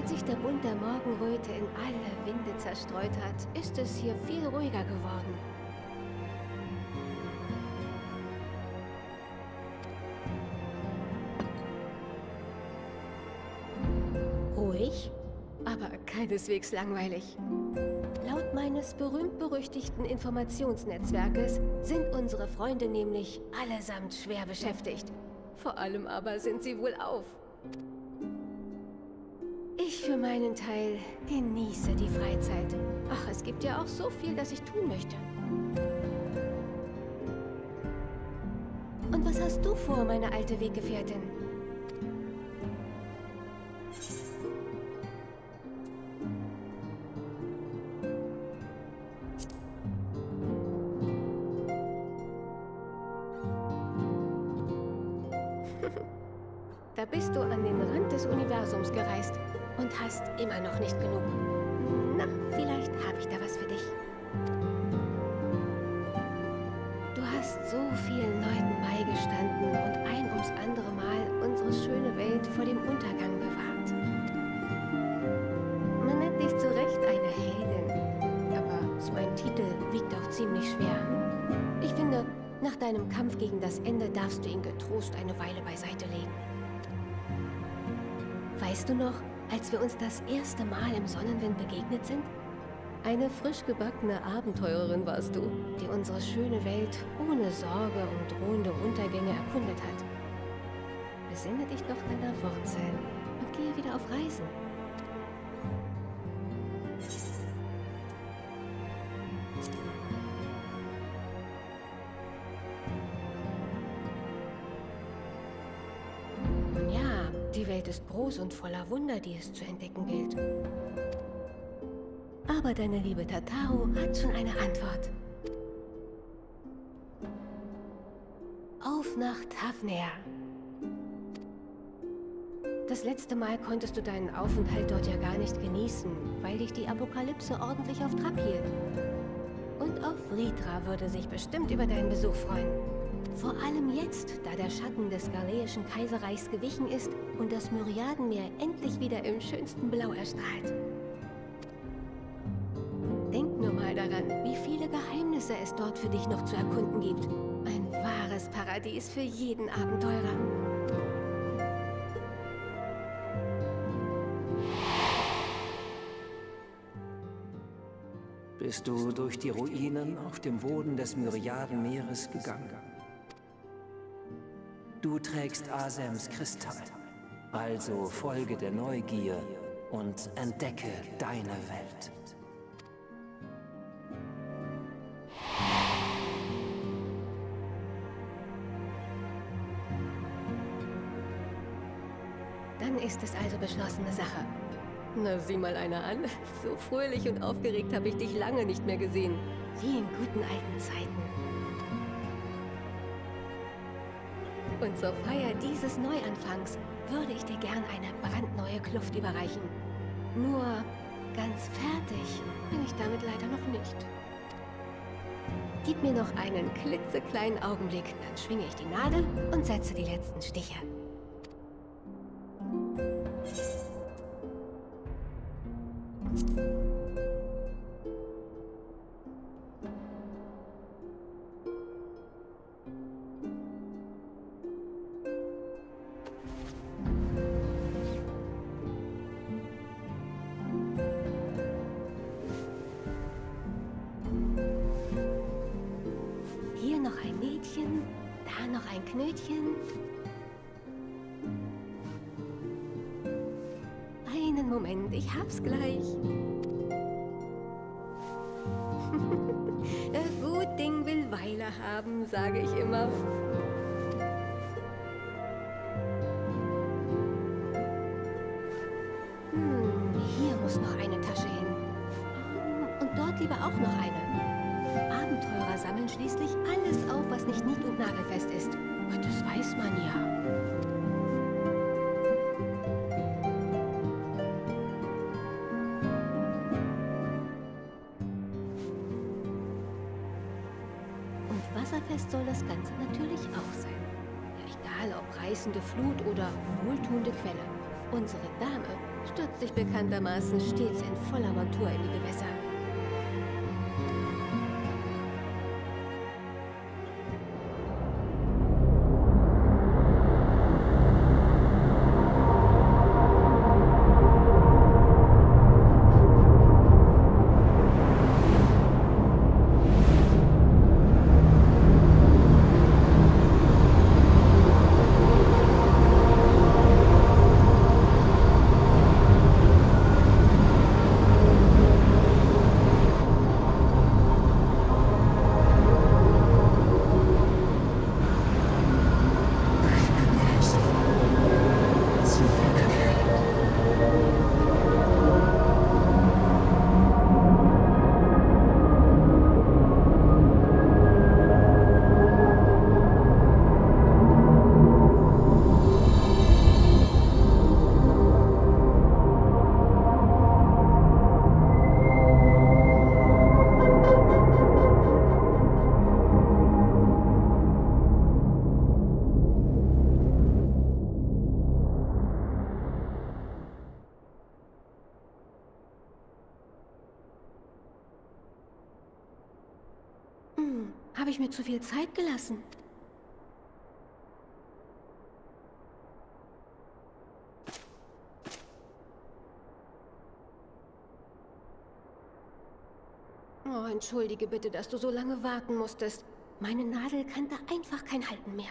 Seit sich der Bund der Morgenröte in alle Winde zerstreut hat, ist es hier viel ruhiger geworden. Ruhig, aber keineswegs langweilig. Laut meines berühmt-berüchtigten Informationsnetzwerkes sind unsere Freunde nämlich allesamt schwer beschäftigt. Vor allem aber sind sie wohlauf. Ich für meinen Teil genieße die Freizeit. Ach, es gibt ja auch so viel, das ich tun möchte. Und was hast du vor, meine alte Weggefährtin? Da bist du an den Rand des Universums gereist und hast immer noch nicht genug. Na, vielleicht habe ich da was für dich. Du hast so vielen Leuten beigestanden und ein ums andere Mal unsere schöne Welt vor dem Untergang bewahrt. Man nennt dich zu Recht eine Heldin, aber so ein Titel wiegt auch ziemlich schwer. Ich finde, nach deinem Kampf gegen das Ende darfst du ihn getrost eine Weile beiseite legen. Weißt du noch, als wir uns das erste Mal im Sonnenwind begegnet sind? Eine frisch gebackene Abenteurerin warst du, die unsere schöne Welt ohne Sorge und drohende Untergänge erkundet hat. Besinne dich doch deiner Wurzeln und gehe wieder auf Reisen. Die Welt ist groß und voller Wunder, die es zu entdecken gilt. Aber deine liebe Tataru hat schon eine Antwort. Auf nach Tafnir. Das letzte Mal konntest du deinen Aufenthalt dort ja gar nicht genießen, weil dich die Apokalypse ordentlich auf Trab hielt. Und auch Vritra würde sich bestimmt über deinen Besuch freuen. Vor allem jetzt, da der Schatten des Galeischen Kaiserreichs gewichen ist und das Myriadenmeer endlich wieder im schönsten Blau erstrahlt. Denk nur mal daran, wie viele Geheimnisse es dort für dich noch zu erkunden gibt. Ein wahres Paradies für jeden Abenteurer. Bist du durch die Ruinen auf dem Boden des Myriadenmeeres gegangen? Du trägst Asems Kristall, also folge der Neugier und entdecke deine Welt. Dann ist es also beschlossene Sache. Na, sieh mal einer an. So fröhlich und aufgeregt habe ich dich lange nicht mehr gesehen. Wie in guten alten Zeiten. Und zur Feier dieses Neuanfangs würde ich dir gern eine brandneue Kluft überreichen. Nur ganz fertig bin ich damit leider noch nicht. Gib mir noch einen klitzekleinen Augenblick, dann schwinge ich die Nadel und setze die letzten Stiche. Hier noch ein Nähtchen, da noch ein Knötchen. Einen Moment, ich hab's gleich. Gut Ding will Weile haben, sage ich immer. Hier muss noch eine Tasche hin. Und dort lieber auch noch eine. Abenteurer sammeln schließlich alles auf, was nicht nied- und nagelfest ist. Und das weiß man ja. Und wasserfest soll das Ganze natürlich auch sein. Ja, egal ob reißende Flut oder wohltuende Quelle. Unsere Dame stürzt sich bekanntermaßen stets in voller Montur in die Gewässer. Habe ich mir zu viel Zeit gelassen? Oh, entschuldige bitte, dass du so lange warten musstest. Meine Nadel kannte einfach kein Halten mehr.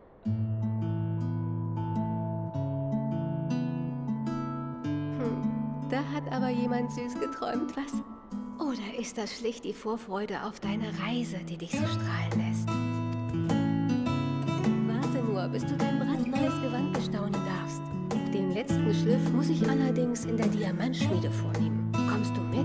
Da hat aber jemand süß geträumt, was? Oder ist das schlicht die Vorfreude auf deine Reise, die dich so strahlen lässt? Warte nur, bis du dein brandneues Gewand bestaunen darfst. Den letzten Schliff muss ich allerdings in der Diamantschmiede vornehmen. Kommst du mit?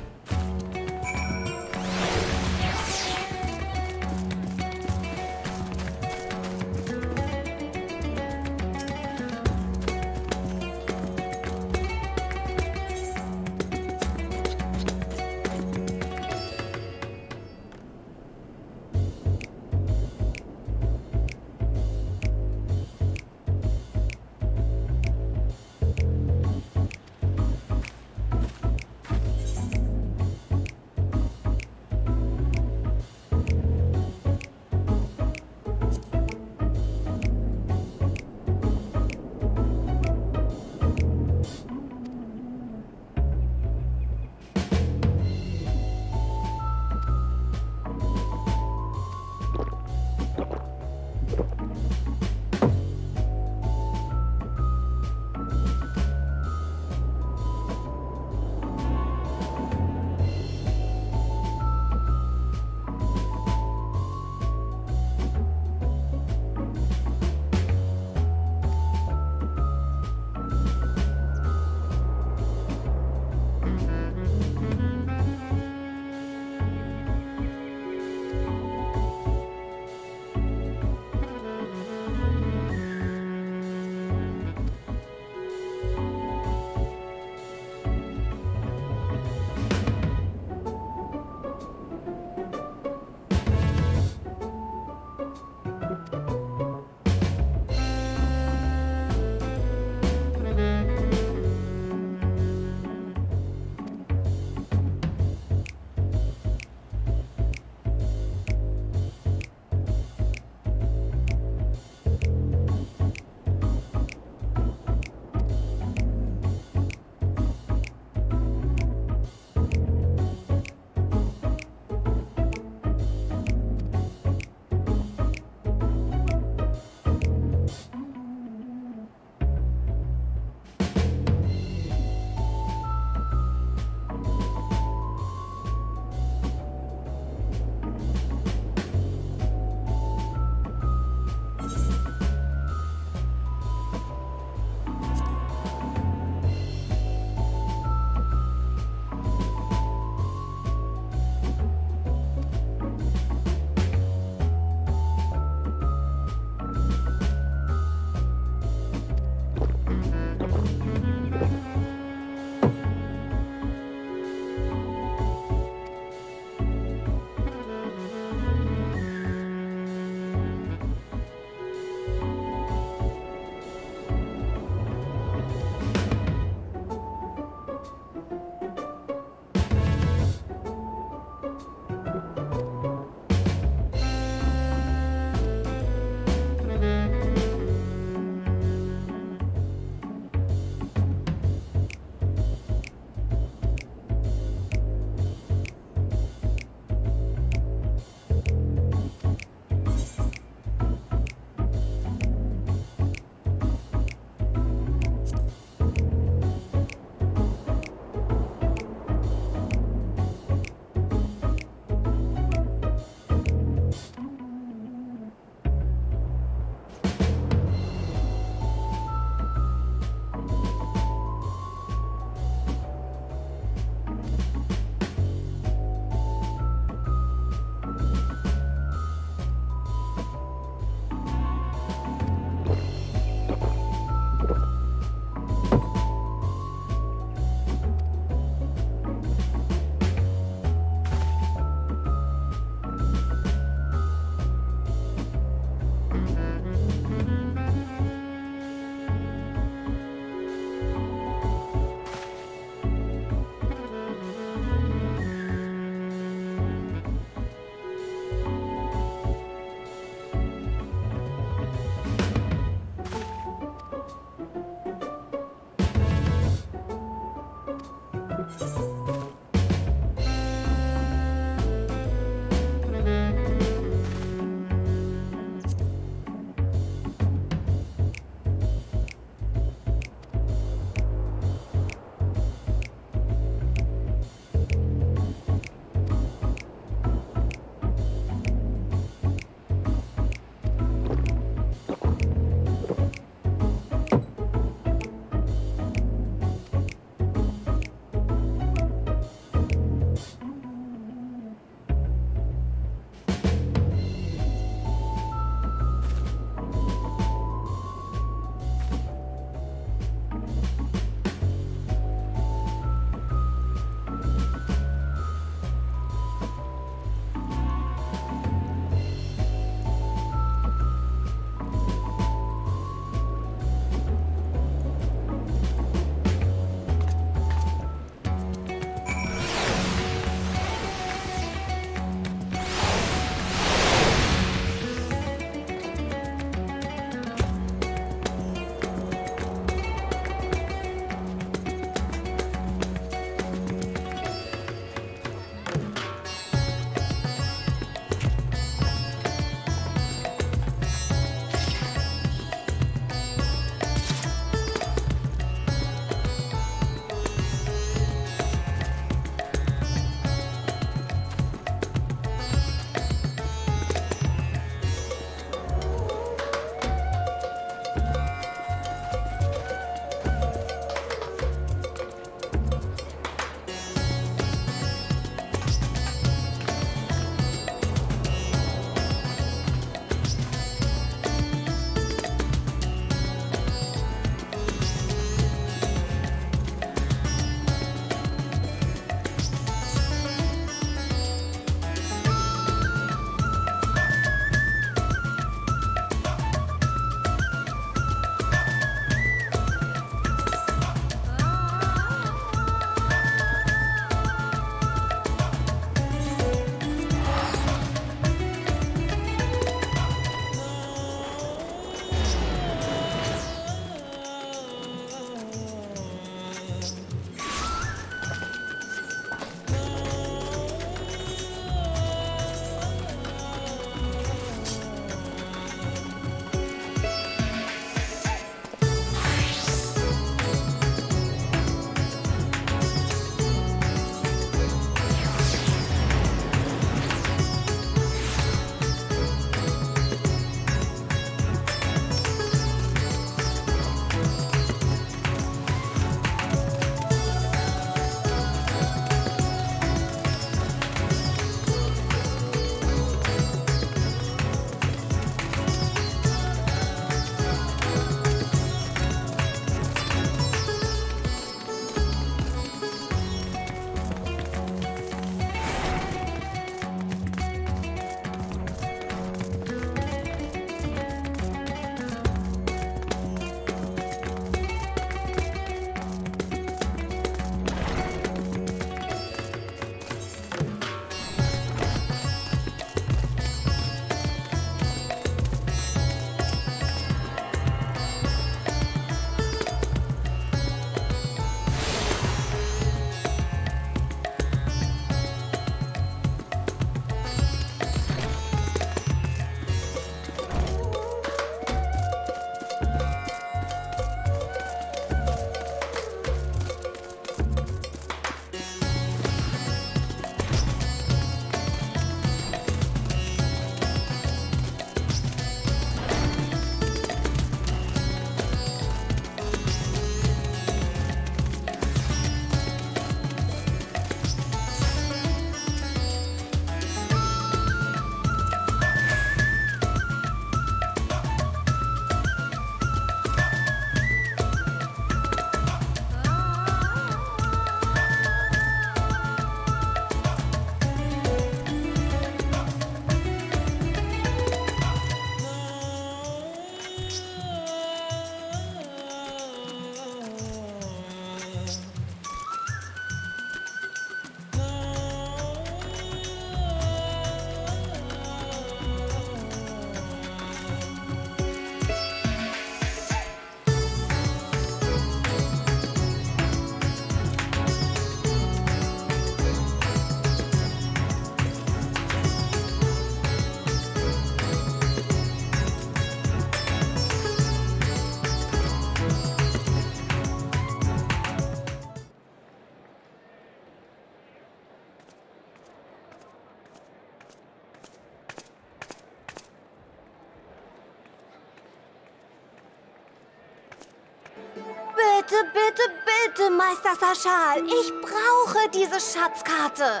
Bitte, bitte, bitte, Meister Sashal. Ich brauche diese Schatzkarte.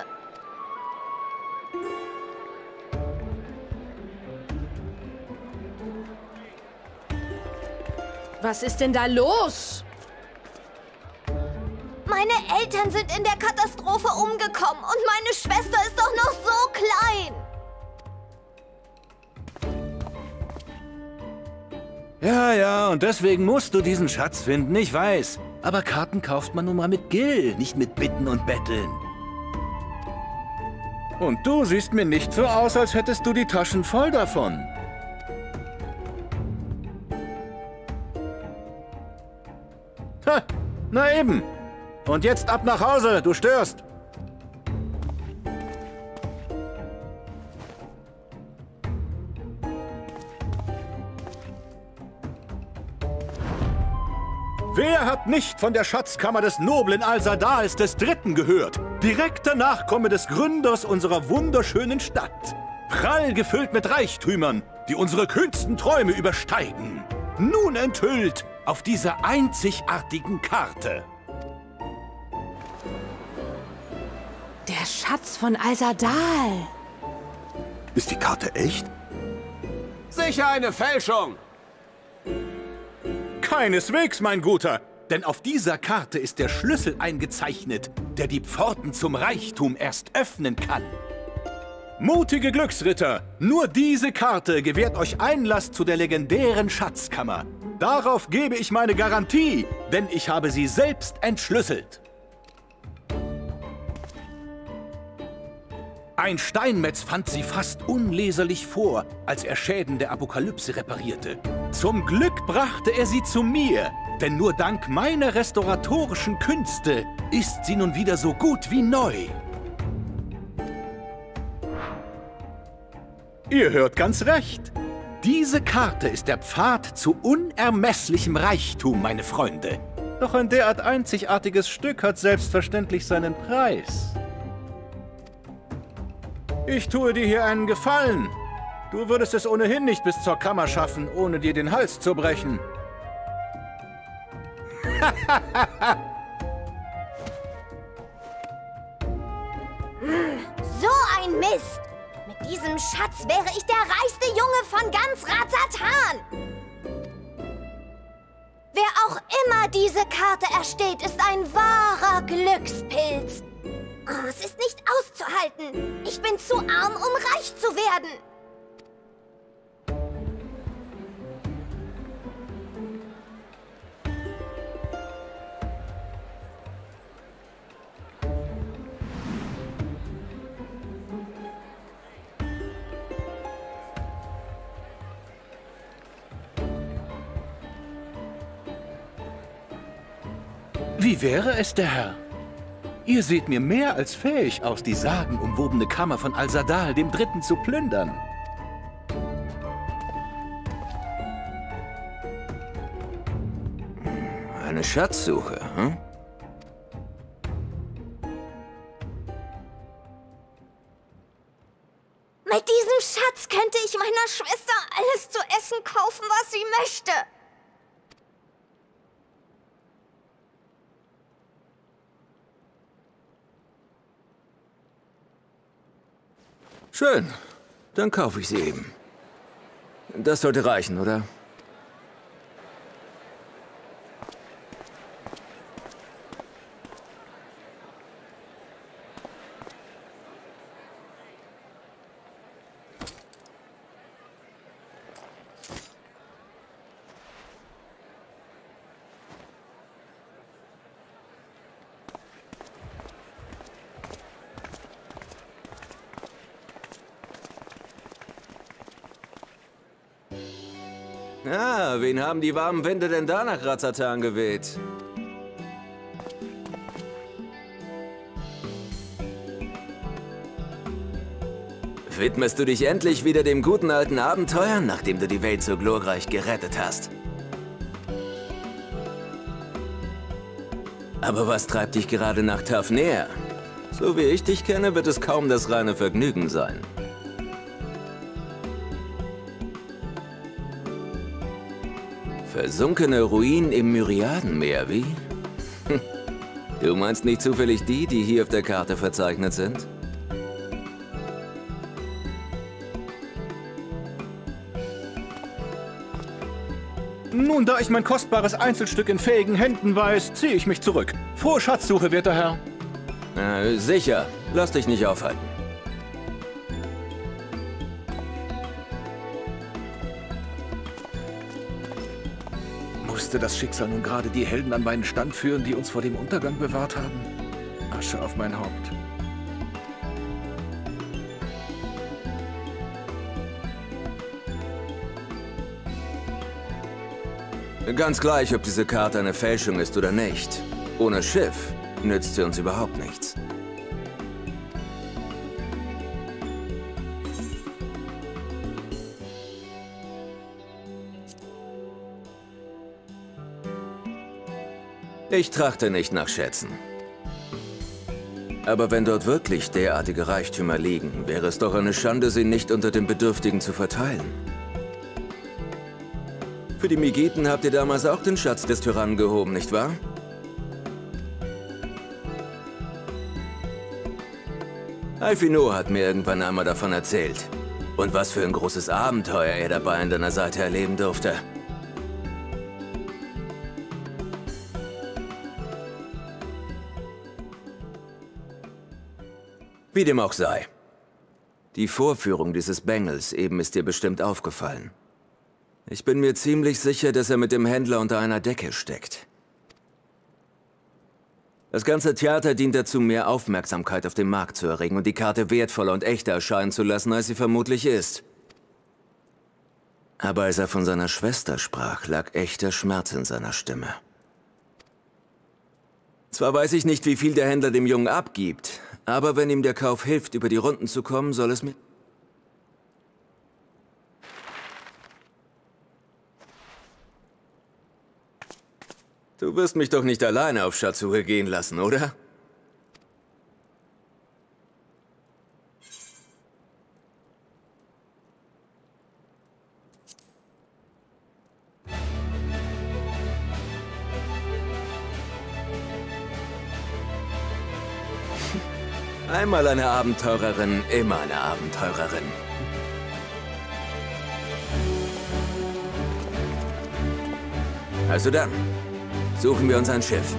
Was ist denn da los? Meine Eltern sind in der Katastrophe umgekommen und meine Schwester ist doch noch so klein. Ja, und deswegen musst du diesen Schatz finden, ich weiß. Aber Karten kauft man nun mal mit Gil, nicht mit Bitten und Betteln. Und du siehst mir nicht so aus, als hättest du die Taschen voll davon. Ha, na eben. Und jetzt ab nach Hause, du störst. Wer hat nicht von der Schatzkammer des noblen Al-Sadals des Dritten gehört? Direkter Nachkomme des Gründers unserer wunderschönen Stadt. Prall gefüllt mit Reichtümern, die unsere kühnsten Träume übersteigen. Nun enthüllt auf dieser einzigartigen Karte. Der Schatz von Al-Sadal. Ist die Karte echt? Sicher eine Fälschung! Keineswegs, mein Guter, denn auf dieser Karte ist der Schlüssel eingezeichnet, der die Pforten zum Reichtum erst öffnen kann. Mutige Glücksritter, nur diese Karte gewährt euch Einlass zu der legendären Schatzkammer. Darauf gebe ich meine Garantie, denn ich habe sie selbst entschlüsselt. Ein Steinmetz fand sie fast unleserlich vor, als er Schäden der Apokalypse reparierte. Zum Glück brachte er sie zu mir, denn nur dank meiner restauratorischen Künste ist sie nun wieder so gut wie neu. Ihr hört ganz recht. Diese Karte ist der Pfad zu unermesslichem Reichtum, meine Freunde. Doch ein derart einzigartiges Stück hat selbstverständlich seinen Preis. Ich tue dir hier einen Gefallen. Du würdest es ohnehin nicht bis zur Kammer schaffen, ohne dir den Hals zu brechen. So ein Mist! Mit diesem Schatz wäre ich der reichste Junge von ganz Razatan. Wer auch immer diese Karte ersteht, ist ein wahrer Glückspilz. Oh, es ist nicht auszuhalten. Ich bin zu arm, um reich zu werden. Wie wäre es, der Herr? Ihr seht mir mehr als fähig aus, die sagenumwobene Kammer von Al-Sadal dem Dritten zu plündern. Eine Schatzsuche, hm? Mit diesem Schatz könnte ich meiner Schwester alles zu essen kaufen, was sie möchte. Schön. Dann kaufe ich sie eben. Das sollte reichen, oder? Ah, wen haben die warmen Winde denn da nach Razatan geweht? Widmest du dich endlich wieder dem guten alten Abenteuer, nachdem du die Welt so glorreich gerettet hast? Aber was treibt dich gerade nach Tafnir? So wie ich dich kenne, wird es kaum das reine Vergnügen sein. Versunkene Ruinen im Myriadenmeer, wie? Hm. Du meinst nicht zufällig die hier auf der Karte verzeichnet sind? Nun, da ich mein kostbares Einzelstück in fähigen Händen weiß, ziehe ich mich zurück. Frohe Schatzsuche, werter Herr. Sicher. Lass dich nicht aufhalten. Musste das Schicksal nun gerade die Helden an meinen Stand führen, die uns vor dem Untergang bewahrt haben? Asche auf mein Haupt. Ganz gleich, ob diese Karte eine Fälschung ist oder nicht. Ohne Schiff nützt sie uns überhaupt nichts. Ich trachte nicht nach Schätzen. Aber wenn dort wirklich derartige Reichtümer liegen, wäre es doch eine Schande, sie nicht unter den Bedürftigen zu verteilen. Für die Megiten habt ihr damals auch den Schatz des Tyrannen gehoben, nicht wahr? Alphino hat mir irgendwann einmal davon erzählt. Und was für ein großes Abenteuer er dabei an deiner Seite erleben durfte. Wie dem auch sei. Die Vorführung dieses Bengels eben ist dir bestimmt aufgefallen. Ich bin mir ziemlich sicher, dass er mit dem Händler unter einer Decke steckt. Das ganze Theater dient dazu, mehr Aufmerksamkeit auf dem Markt zu erregen und die Karte wertvoller und echter erscheinen zu lassen, als sie vermutlich ist. Aber als er von seiner Schwester sprach, lag echter Schmerz in seiner Stimme. Zwar weiß ich nicht, wie viel der Händler dem Jungen abgibt, aber wenn ihm der Kauf hilft, über die Runden zu kommen, soll es mir... Du wirst mich doch nicht alleine auf Schatzsuche gehen lassen, oder? Einmal eine Abenteurerin, immer eine Abenteurerin. Also dann, suchen wir uns ein Schiff.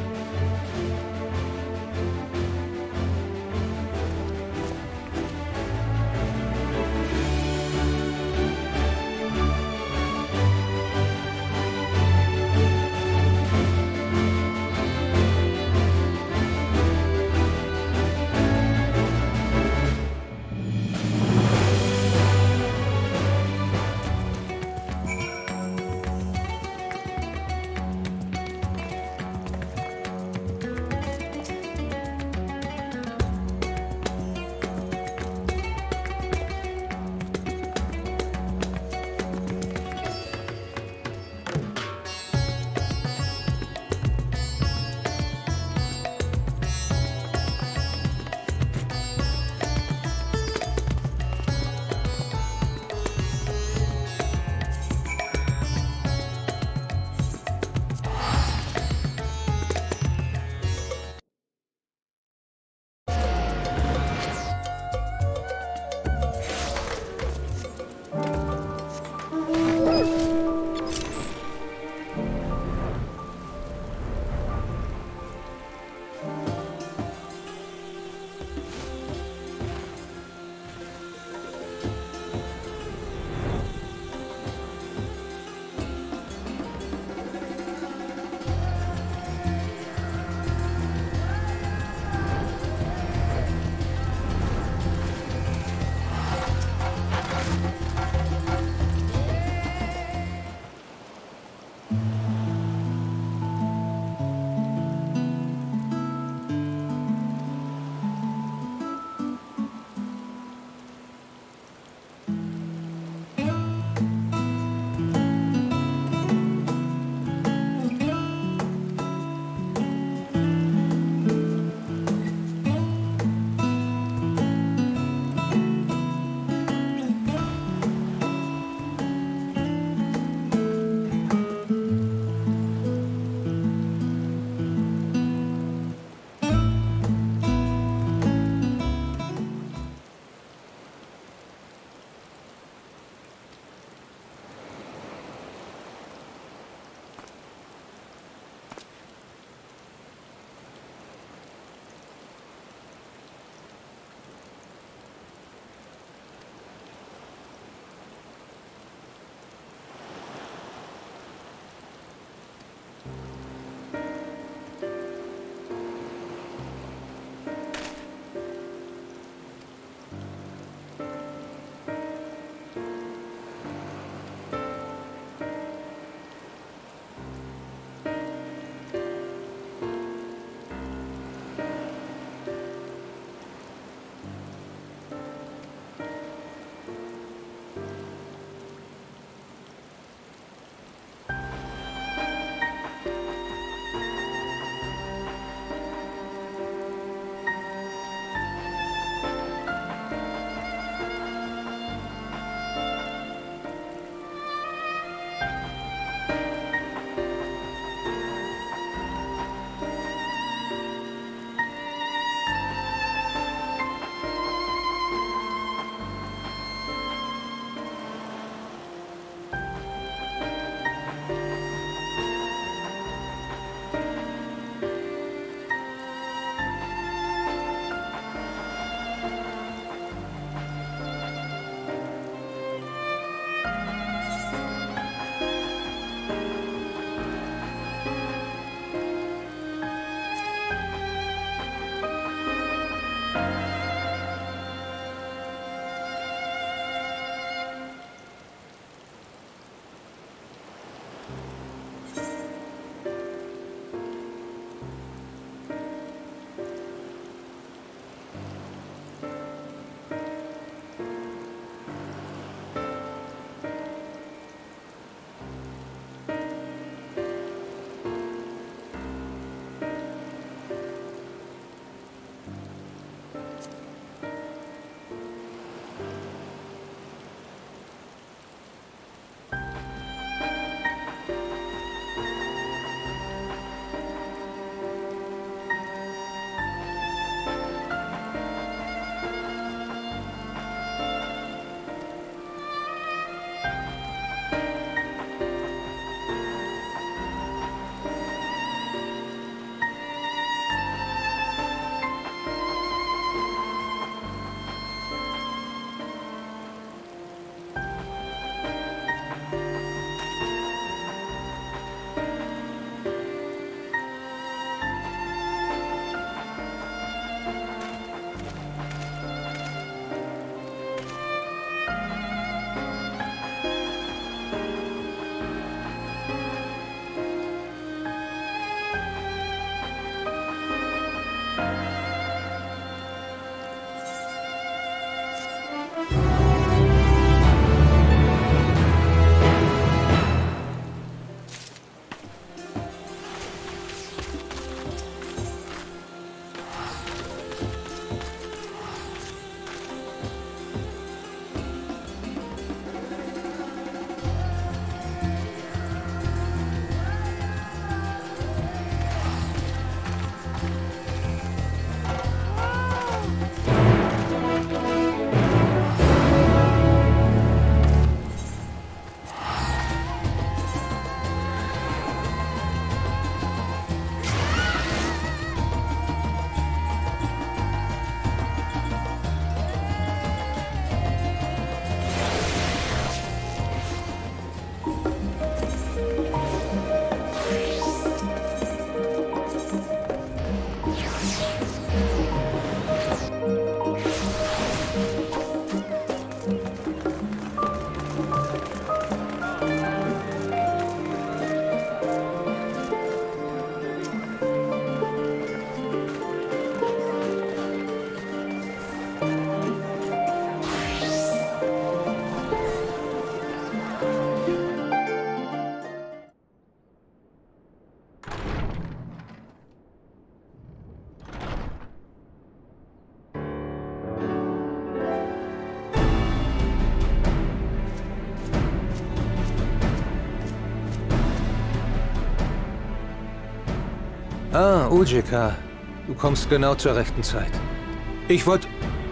Ah, Ujika. Du kommst genau zur rechten Zeit. Ich wollte...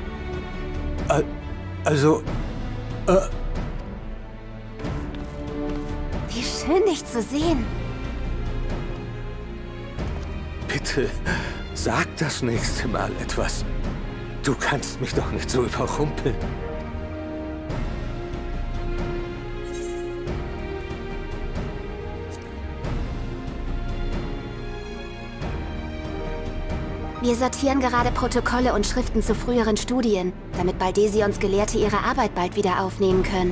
Wie schön, dich zu sehen. Bitte, sag das nächste Mal etwas. Du kannst mich doch nicht so überrumpeln. Wir sortieren gerade Protokolle und Schriften zu früheren Studien, damit Baldesions Gelehrte ihre Arbeit bald wieder aufnehmen können.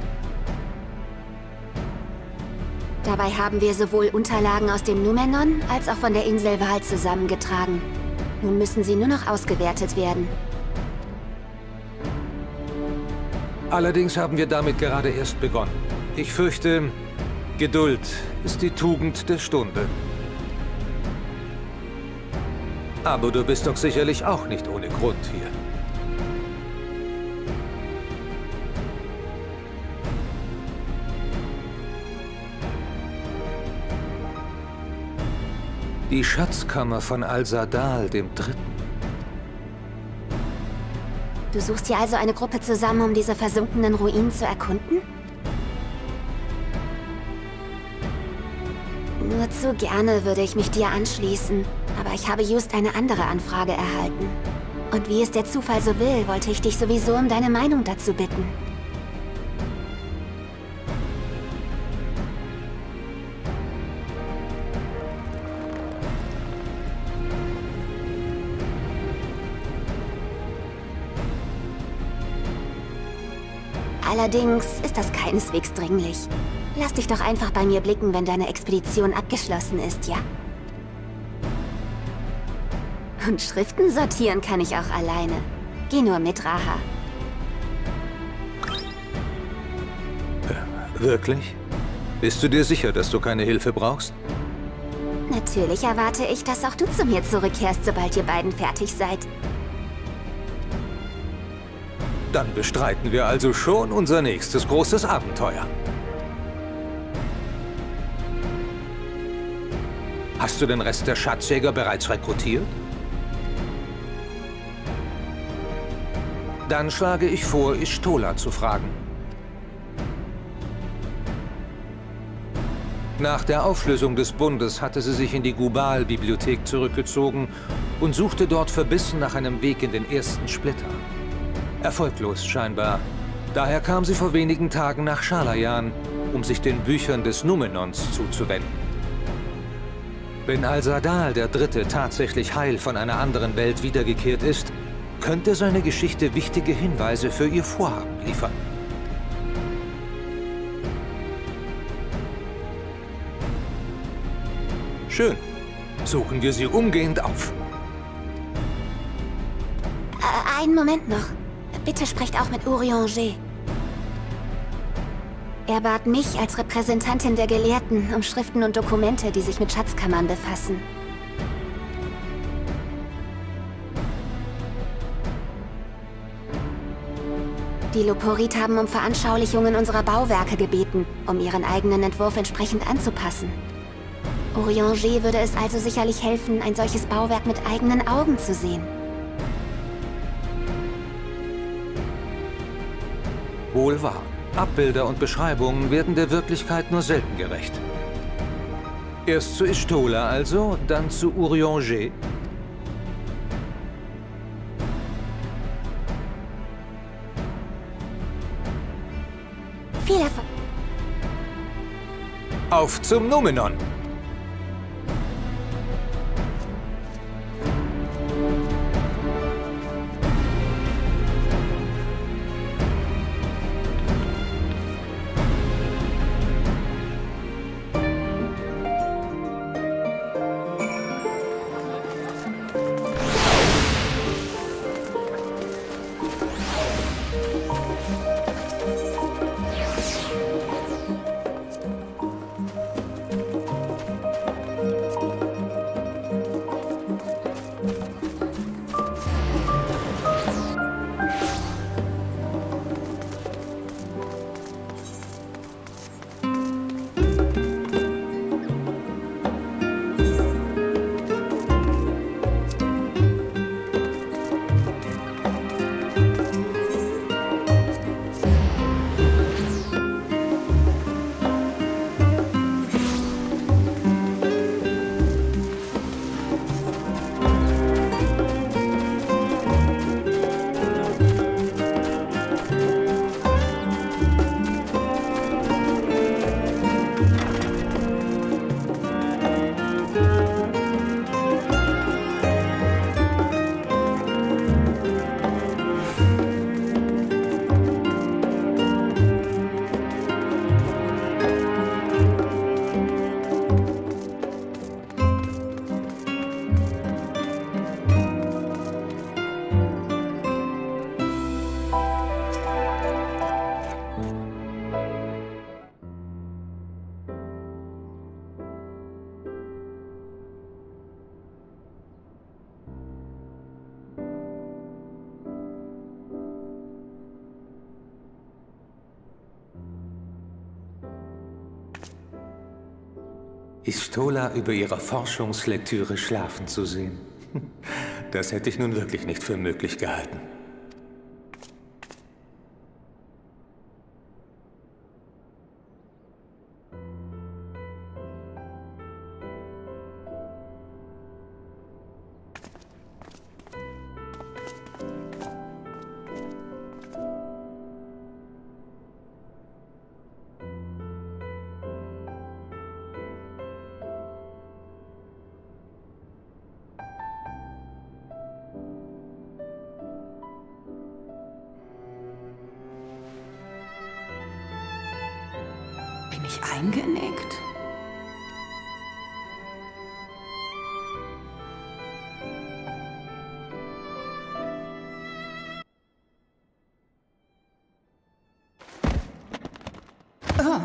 Dabei haben wir sowohl Unterlagen aus dem Numenon als auch von der Insel Val zusammengetragen. Nun müssen sie nur noch ausgewertet werden. Allerdings haben wir damit gerade erst begonnen. Ich fürchte, Geduld ist die Tugend der Stunde. Aber du bist doch sicherlich auch nicht ohne Grund hier. Die Schatzkammer von Al-Sadal, dem Dritten. Du suchst hier also eine Gruppe zusammen, um diese versunkenen Ruinen zu erkunden? Nur zu gerne würde ich mich dir anschließen, aber ich habe just eine andere Anfrage erhalten. Und wie es der Zufall so will, wollte ich dich sowieso um deine Meinung dazu bitten. Allerdings ist das keineswegs dringlich. Lass dich doch einfach bei mir blicken, wenn deine Expedition abgeschlossen ist, ja? Und Schriften sortieren kann ich auch alleine. Geh nur mit, Raha. Wirklich? Bist du dir sicher, dass du keine Hilfe brauchst? Natürlich erwarte ich, dass auch du zu mir zurückkehrst, sobald ihr beiden fertig seid. Dann bestreiten wir also schon unser nächstes großes Abenteuer. Hast du den Rest der Schatzjäger bereits rekrutiert? Dann schlage ich vor, Y'shtola zu fragen. Nach der Auflösung des Bundes hatte sie sich in die Gubal-Bibliothek zurückgezogen und suchte dort verbissen nach einem Weg in den ersten Splitter. Erfolglos scheinbar. Daher kam sie vor wenigen Tagen nach Schalayan, um sich den Büchern des Numenons zuzuwenden. Wenn Al-Sadal der Dritte tatsächlich heil von einer anderen Welt wiedergekehrt ist, könnte seine Geschichte wichtige Hinweise für ihr Vorhaben liefern. Schön. Suchen wir sie umgehend auf. Einen Moment noch. Bitte sprecht auch mit Urianger. Er bat mich als Repräsentantin der Gelehrten um Schriften und Dokumente, die sich mit Schatzkammern befassen. Die Loporit haben um Veranschaulichungen unserer Bauwerke gebeten, um ihren eigenen Entwurf entsprechend anzupassen. Urianger würde es also sicherlich helfen, ein solches Bauwerk mit eigenen Augen zu sehen. Wohl wahr. Abbilder und Beschreibungen werden der Wirklichkeit nur selten gerecht. Erst zu Y'shtola also, dann zu Urianger. Viel Erfolg. Auf zum Numenon! Y'shtola über ihrer Forschungslektüre schlafen zu sehen. Das hätte ich nun wirklich nicht für möglich gehalten. Bin ich eingenickt? Oh.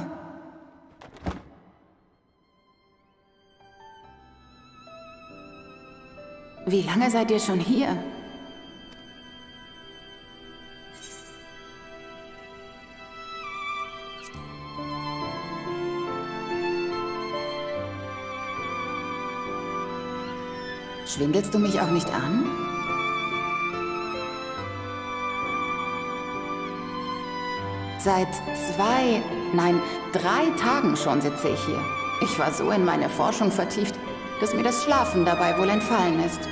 Wie lange seid ihr schon hier? Schwindelst du mich auch nicht an? Seit 3 Tagen schon sitze ich hier. Ich war so in meine Forschung vertieft, dass mir das Schlafen dabei wohl entfallen ist.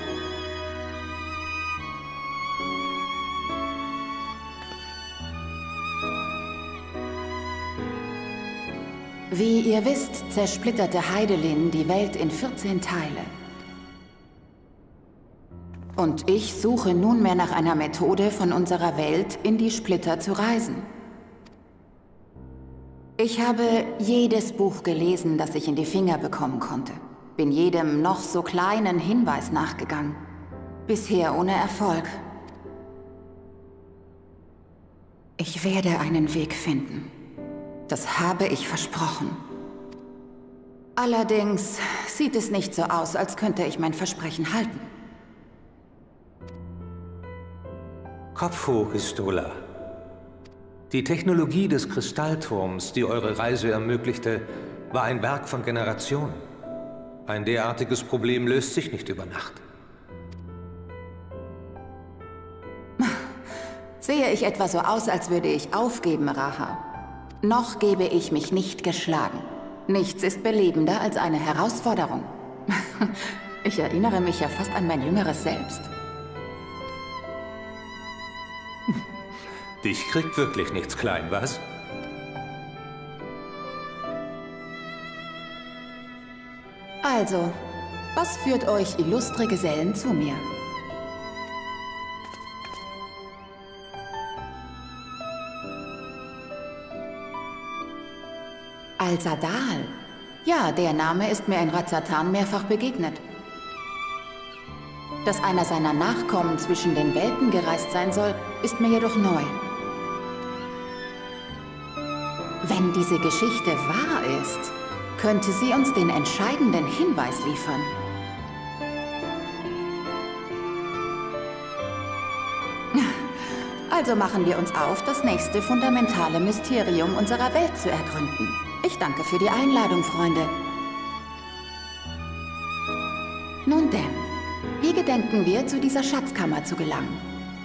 Wie ihr wisst, zersplitterte Heidelin die Welt in 14 Teile. Und ich suche nunmehr nach einer Methode, von unserer Welt in die Splitter zu reisen. Ich habe jedes Buch gelesen, das ich in die Finger bekommen konnte. Bin jedem noch so kleinen Hinweis nachgegangen. Bisher ohne Erfolg. Ich werde einen Weg finden. Das habe ich versprochen. Allerdings sieht es nicht so aus, als könnte ich mein Versprechen halten. Kopf hoch, Y'shtola. Die Technologie des Kristallturms, die eure Reise ermöglichte, war ein Werk von Generationen. Ein derartiges Problem löst sich nicht über Nacht. Sehe ich etwa so aus, als würde ich aufgeben, Raha? Noch gebe ich mich nicht geschlagen. Nichts ist belebender als eine Herausforderung. Ich erinnere mich ja fast an mein jüngeres Selbst. Dich kriegt wirklich nichts klein, was? Also, was führt euch illustre Gesellen zu mir? Al-Zadal. Ja, der Name ist mir in Razatan mehrfach begegnet. Dass einer seiner Nachkommen zwischen den Welten gereist sein soll, ist mir jedoch neu. Wenn diese Geschichte wahr ist, könnte sie uns den entscheidenden Hinweis liefern. Also machen wir uns auf, das nächste fundamentale Mysterium unserer Welt zu ergründen. Ich danke für die Einladung, Freunde. Nun denn, wie gedenken wir, zu dieser Schatzkammer zu gelangen?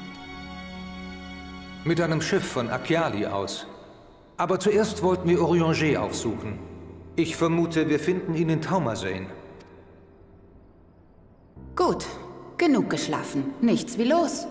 Mit einem Schiff von Akyali aus. Aber zuerst wollten wir Urianger aufsuchen. Ich vermute, wir finden ihn in Taumazein. Gut, genug geschlafen. Nichts wie los.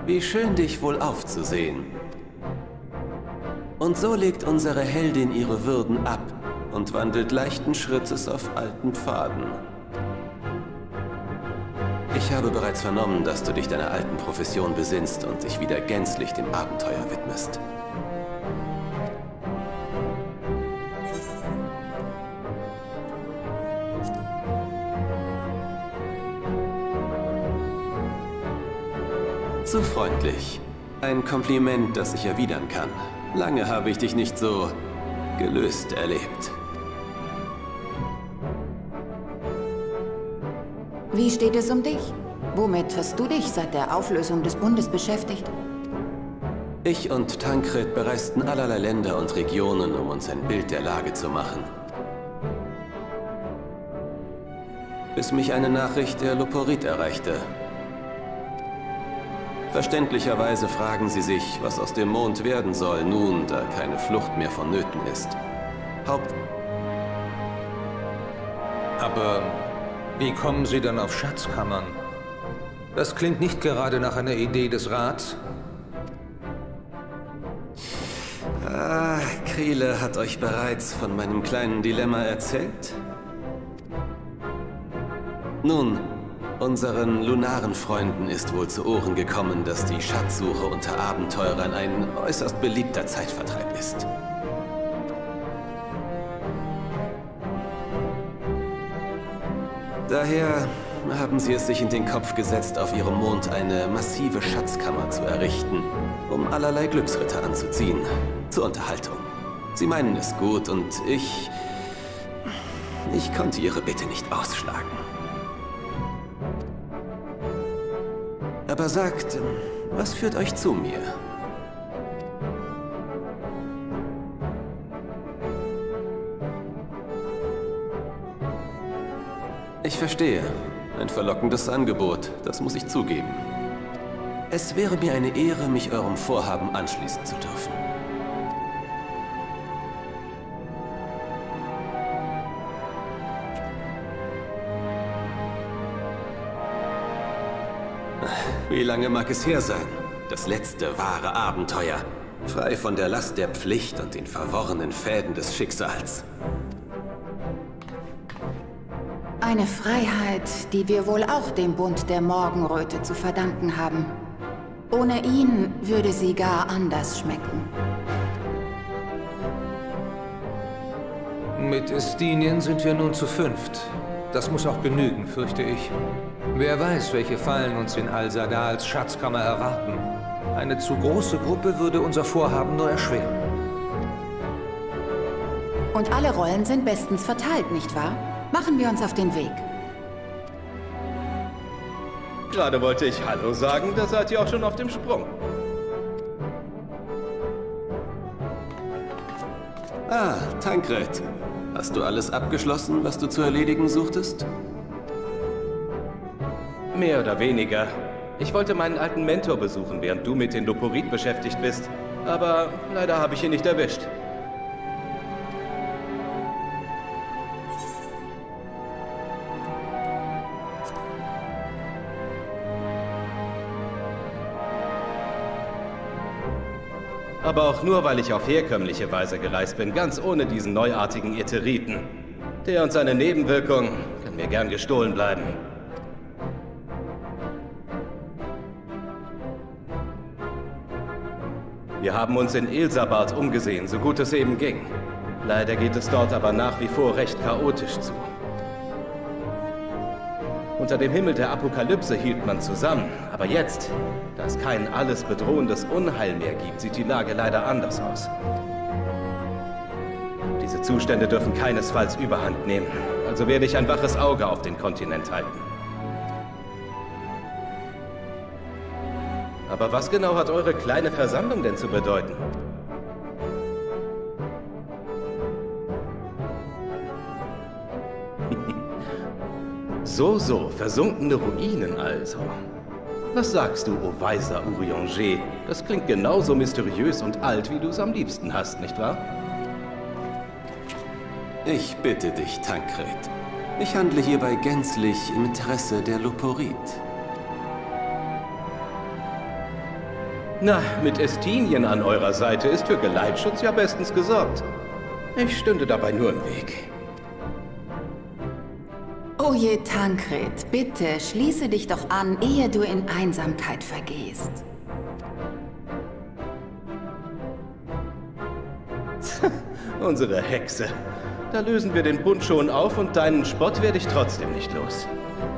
Wie schön, dich wohl aufzusehen. Und so legt unsere Heldin ihre Würden ab und wandelt leichten Schrittes auf alten Pfaden. Ich habe bereits vernommen, dass du dich deiner alten Profession besinnst und dich wieder gänzlich dem Abenteuer widmest. Zu freundlich. Ein Kompliment, das ich erwidern kann. Lange habe ich dich nicht so gelöst erlebt. Wie steht es um dich? Womit hast du dich seit der Auflösung des Bundes beschäftigt? Ich und Tancred bereisten allerlei Länder und Regionen, um uns ein Bild der Lage zu machen. Bis mich eine Nachricht der Loporit erreichte. Verständlicherweise fragen sie sich, was aus dem Mond werden soll, nun, da keine Flucht mehr vonnöten ist. Aber wie kommen Sie dann auf Schatzkammern? Das klingt nicht gerade nach einer Idee des Rats. Krele hat euch bereits von meinem kleinen Dilemma erzählt? Nun, unseren lunaren Freunden ist wohl zu Ohren gekommen, dass die Schatzsuche unter Abenteurern ein äußerst beliebter Zeitvertreib ist. Daher haben sie es sich in den Kopf gesetzt, auf ihrem Mond eine massive Schatzkammer zu errichten, um allerlei Glücksritter anzuziehen, zur Unterhaltung. Sie meinen es gut und ich konnte ihre Bitte nicht ausschlagen. Aber sagt, was führt euch zu mir? Ich verstehe. Ein verlockendes Angebot, das muss ich zugeben. Es wäre mir eine Ehre, mich eurem Vorhaben anschließen zu dürfen. Wie lange mag es her sein? Das letzte wahre Abenteuer. Frei von der Last der Pflicht und den verworrenen Fäden des Schicksals. Eine Freiheit, die wir wohl auch dem Bund der Morgenröte zu verdanken haben. Ohne ihn würde sie gar anders schmecken. Mit Estinien sind wir nun zu 5. Das muss auch genügen, fürchte ich. Wer weiß, welche Fallen uns in Al-Sadals Schatzkammer erwarten. Eine zu große Gruppe würde unser Vorhaben nur erschweren. Und alle Rollen sind bestens verteilt, nicht wahr? Machen wir uns auf den Weg. Gerade wollte ich Hallo sagen, da seid ihr auch schon auf dem Sprung. Tancred. Hast du alles abgeschlossen, was du zu erledigen suchtest? Mehr oder weniger. Ich wollte meinen alten Mentor besuchen, während du mit den Loporit beschäftigt bist. Aber leider habe ich ihn nicht erwischt. Aber auch nur, weil ich auf herkömmliche Weise gereist bin, ganz ohne diesen neuartigen Ätheriten. Der und seine Nebenwirkung kann mir gern gestohlen bleiben. Wir haben uns in Elsabad umgesehen, so gut es eben ging. Leider geht es dort aber nach wie vor recht chaotisch zu. Unter dem Himmel der Apokalypse hielt man zusammen, aber jetzt, da es kein alles bedrohendes Unheil mehr gibt, sieht die Lage leider anders aus. Diese Zustände dürfen keinesfalls Überhand nehmen, also werde ich ein waches Auge auf den Kontinent halten. Aber was genau hat eure kleine Versammlung denn zu bedeuten? So, versunkene Ruinen also. Was sagst du, o weiser Urianger? Das klingt genauso mysteriös und alt, wie du es am liebsten hast, nicht wahr? Ich bitte dich, Tancred. Ich handle hierbei gänzlich im Interesse der Loporit. Na, mit Estinien an eurer Seite ist für Geleitschutz ja bestens gesorgt. Ich stünde dabei nur im Weg. Oh je, Tancred, bitte schließe dich doch an, ehe du in Einsamkeit vergehst. Unsere Hexe. Da lösen wir den Bund schon auf und deinen Spott werde ich trotzdem nicht los.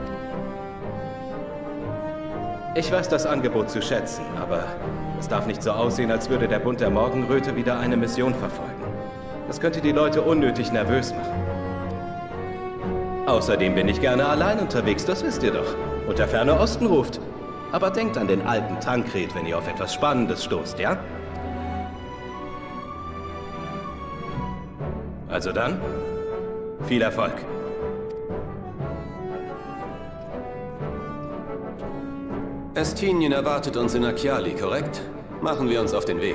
Ich weiß das Angebot zu schätzen, aber es darf nicht so aussehen, als würde der Bund der Morgenröte wieder eine Mission verfolgen. Das könnte die Leute unnötig nervös machen. Außerdem bin ich gerne allein unterwegs, das wisst ihr doch. Und der ferne Osten ruft. Aber denkt an den alten Tancred, wenn ihr auf etwas Spannendes stoßt, ja? Also dann, viel Erfolg. Estinien erwartet uns in Akyali, korrekt? Machen wir uns auf den Weg.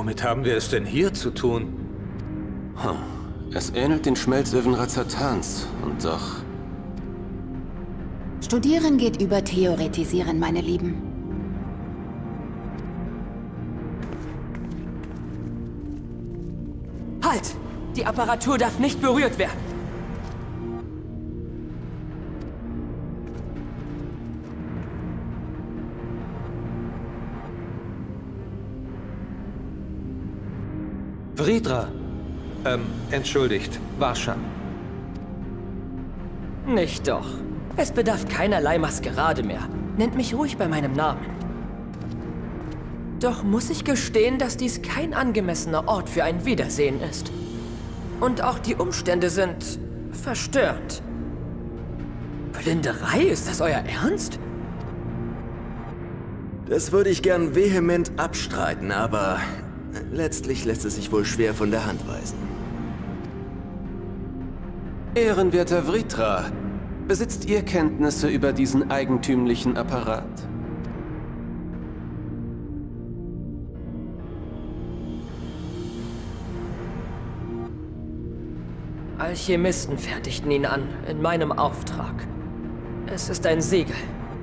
Womit haben wir es denn hier zu tun? Es ähnelt den Schmelzöfen Razatans und doch... Studieren geht über Theoretisieren, meine Lieben. Halt! Die Apparatur darf nicht berührt werden. Vritra. Entschuldigt. Warscha. Nicht doch. Es bedarf keinerlei Maskerade mehr. Nennt mich ruhig bei meinem Namen. Doch muss ich gestehen, dass dies kein angemessener Ort für ein Wiedersehen ist. Und auch die Umstände sind verstörend. Plinderei? Ist das euer Ernst? Das würde ich gern vehement abstreiten, aber letztlich lässt es sich wohl schwer von der Hand weisen. Ehrenwerter Vritra, besitzt ihr Kenntnisse über diesen eigentümlichen Apparat? Alchemisten fertigten ihn an, in meinem Auftrag. Es ist ein Siegel.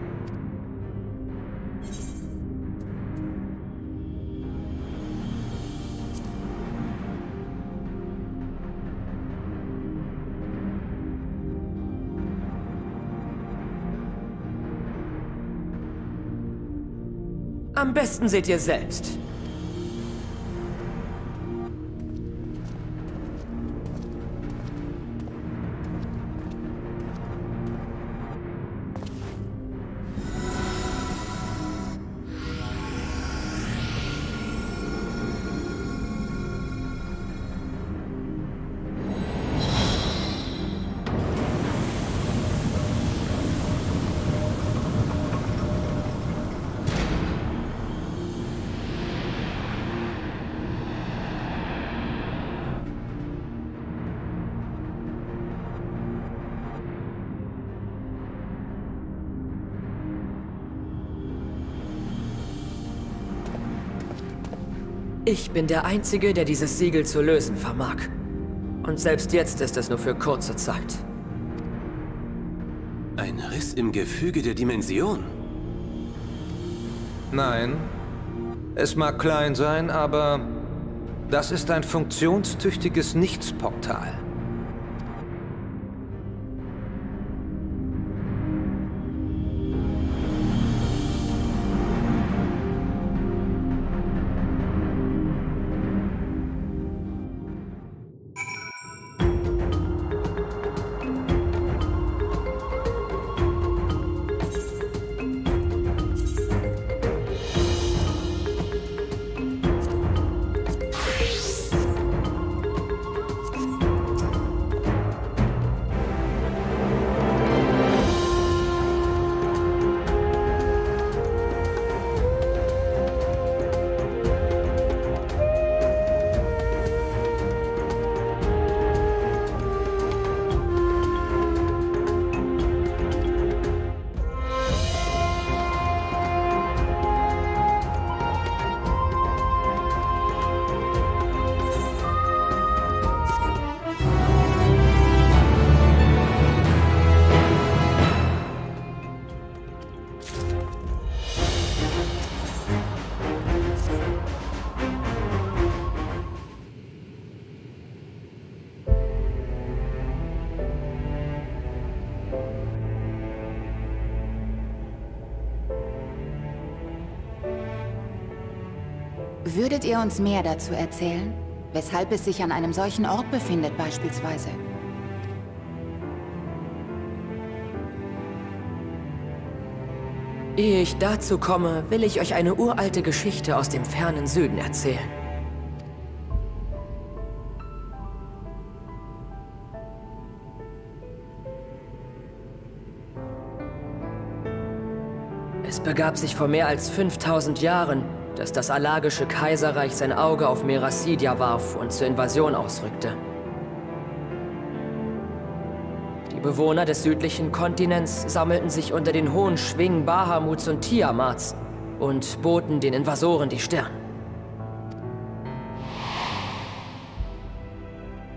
Am besten seht ihr selbst. Ich bin der Einzige, der dieses Siegel zu lösen vermag. Und selbst jetzt ist es nur für kurze Zeit. Ein Riss im Gefüge der Dimension? Nein. Es mag klein sein, aber das ist ein funktionstüchtiges Nichtsportal. Würdet ihr uns mehr dazu erzählen? Weshalb es sich an einem solchen Ort befindet beispielsweise? Ehe ich dazu komme, will ich euch eine uralte Geschichte aus dem fernen Süden erzählen. Es begab sich vor mehr als 5000 Jahren, dass das Alagische Kaiserreich sein Auge auf Meracidia warf und zur Invasion ausrückte. Die Bewohner des südlichen Kontinents sammelten sich unter den hohen Schwingen Bahamuts und Tiamats und boten den Invasoren die Stirn.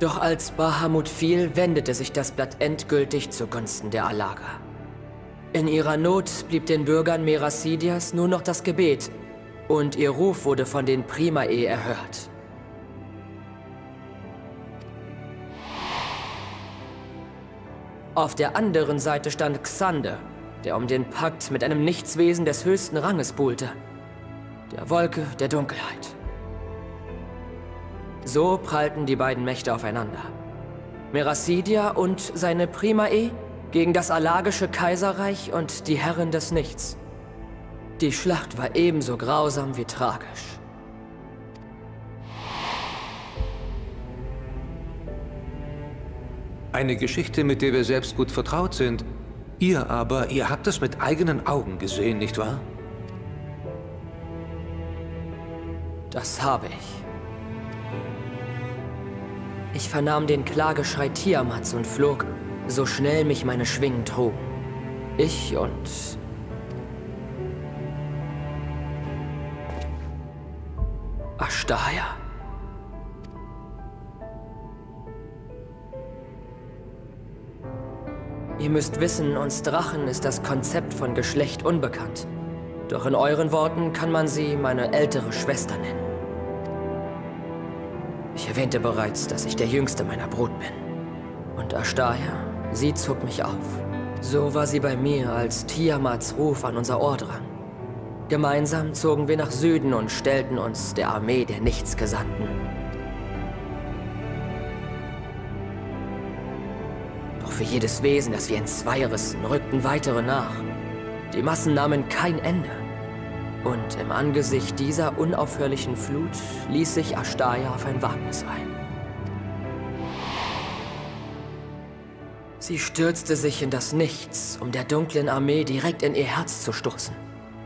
Doch als Bahamut fiel, wendete sich das Blatt endgültig zugunsten der Alaga. In ihrer Not blieb den Bürgern Meracidias nur noch das Gebet und ihr Ruf wurde von den Primae erhört. Auf der anderen Seite stand Xander, der um den Pakt mit einem Nichtswesen des höchsten Ranges buhlte, der Wolke der Dunkelheit. So prallten die beiden Mächte aufeinander. Meracidia und seine Primae gegen das Alagische Kaiserreich und die Herren des Nichts. Die Schlacht war ebenso grausam wie tragisch. Eine Geschichte, mit der wir selbst gut vertraut sind. Ihr habt es mit eigenen Augen gesehen, nicht wahr? Das habe ich. Ich vernahm den Klageschrei Tiamats und flog, so schnell mich meine Schwingen trugen. Ich und... Astaya. Ihr müsst wissen, uns Drachen ist das Konzept von Geschlecht unbekannt. Doch in euren Worten kann man sie meine ältere Schwester nennen. Ich erwähnte bereits, dass ich der Jüngste meiner Brut bin. Und Astaya, sie zog mich auf. So war sie bei mir, als Tiamats Ruf an unser Ohr drang. Gemeinsam zogen wir nach Süden und stellten uns der Armee der Nichtsgesandten. Doch für jedes Wesen, das wir entzweierissen, rückten weitere nach. Die Massen nahmen kein Ende. Und im Angesicht dieser unaufhörlichen Flut ließ sich Astaya auf ein Wagnis ein. Sie stürzte sich in das Nichts, um der dunklen Armee direkt in ihr Herz zu stoßen.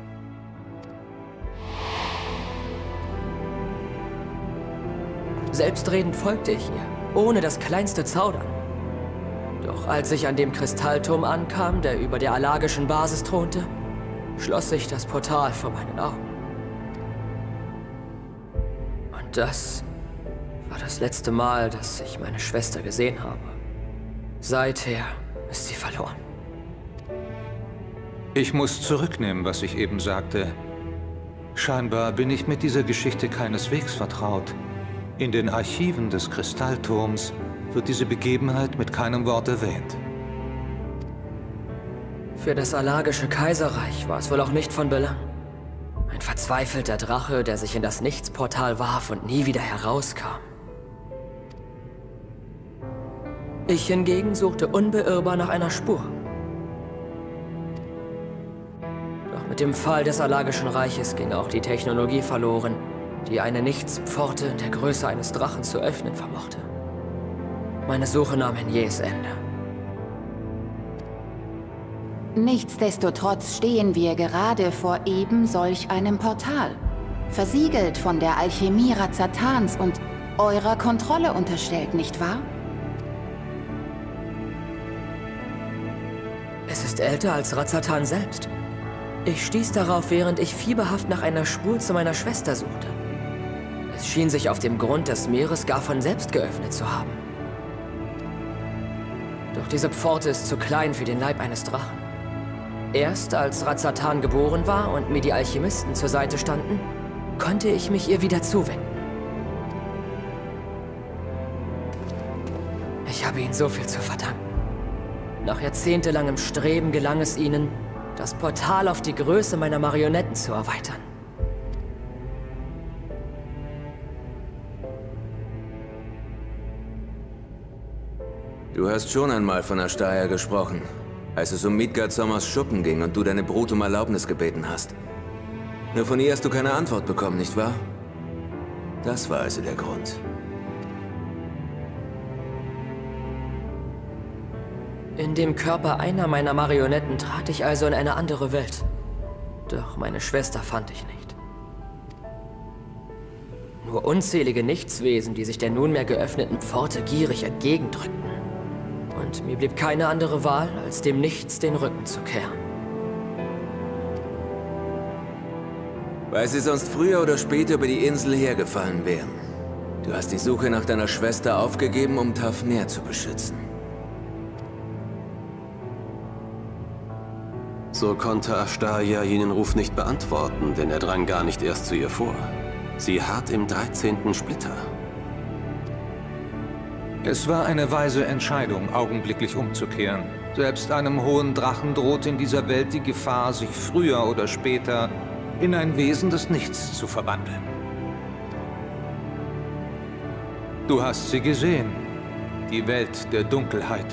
Selbstredend folgte ich ihr, ohne das kleinste Zaudern. Doch als ich an dem Kristallturm ankam, der über der alagischen Basis thronte, schloss sich das Portal vor meinen Augen. Und das war das letzte Mal, dass ich meine Schwester gesehen habe. Seither ist sie verloren. Ich muss zurücknehmen, was ich eben sagte. Scheinbar bin ich mit dieser Geschichte keineswegs vertraut. In den Archiven des Kristallturms wird diese Begebenheit mit keinem Wort erwähnt. Für das Alagische Kaiserreich war es wohl auch nicht von Belang. Ein verzweifelter Drache, der sich in das Nichtsportal warf und nie wieder herauskam. Ich hingegen suchte unbeirrbar nach einer Spur. Doch mit dem Fall des Alagischen Reiches ging auch die Technologie verloren, die eine Nichtspforte in der Größe eines Drachen zu öffnen vermochte. Meine Suche nahm ein jähes Ende. Nichtsdestotrotz stehen wir gerade vor eben solch einem Portal. Versiegelt von der Alchemie Razatans und eurer Kontrolle unterstellt, nicht wahr? Es ist älter als Razatan selbst. Ich stieß darauf, während ich fieberhaft nach einer Spur zu meiner Schwester suchte. Es schien sich auf dem Grund des Meeres gar von selbst geöffnet zu haben. Doch diese Pforte ist zu klein für den Leib eines Drachen. Erst als Razatan geboren war und mir die Alchemisten zur Seite standen, konnte ich mich ihr wieder zuwenden. Ich habe ihnen so viel zu verdanken. Nach jahrzehntelangem Streben gelang es ihnen, das Portal auf die Größe meiner Marionetten zu erweitern. Du hast schon einmal von Astaya gesprochen, als es um Midgard Sommers Schuppen ging und du deine Brut um Erlaubnis gebeten hast. Nur von ihr hast du keine Antwort bekommen, nicht wahr? Das war also der Grund. In dem Körper einer meiner Marionetten trat ich also in eine andere Welt. Doch meine Schwester fand ich nicht. Nur unzählige Nichtswesen, die sich der nunmehr geöffneten Pforte gierig entgegendrückten. Und mir blieb keine andere Wahl, als dem Nichts den Rücken zu kehren. Weil sie sonst früher oder später über die Insel hergefallen wären. Du hast die Suche nach deiner Schwester aufgegeben, um Tafner zu beschützen. So konnte Ashtaria jenen Ruf nicht beantworten, denn er drang gar nicht erst zu ihr vor. Sie harrt im 13. Splitter. Es war eine weise Entscheidung, augenblicklich umzukehren. Selbst einem hohen Drachen droht in dieser Welt die Gefahr, sich früher oder später in ein Wesen des Nichts zu verwandeln. Du hast sie gesehen, die Welt der Dunkelheit.